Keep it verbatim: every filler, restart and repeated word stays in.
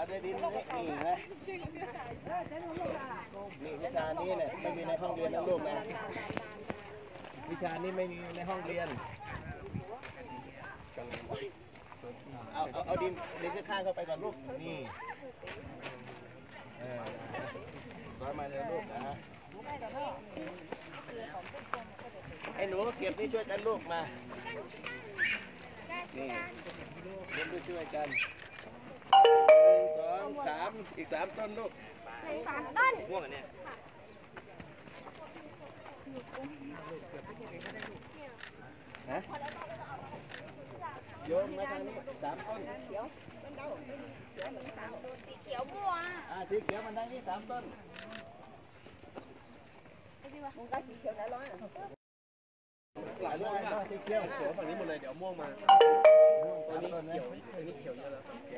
เอาได้ดินนี่นี่นะนี่วิชานี้เนี่ยไม่มีในห้องเรียนนะลูกนะวิชานี้ไม่มีในห้องเรียนเอาเอาเอาดินดินข้างๆเข้าไปก่อนลูกนี่เออร้อยมาเลยลูกนะไอ้หนูเก็บนี่ช่วยกันลูกมานี่เล่นด้วยช่วยกันหนึ่งสองสามอีกสามต้นลูกสามต้นม่วงอันเนี้ยฮะโยมมาทางนี้สามต้นสีเขียวสีเขียวม่วงอ่าสีเขียวมันได้นี่สามต้นมันก็สีเขียวได้ร้อยหลายเรื่องนะสีเขียวเขียวฝั่งนี้หมดเลยเดี๋ยวม่วงมาตัวนี้เขียวตัวนี้เขียวเยอะแล้ว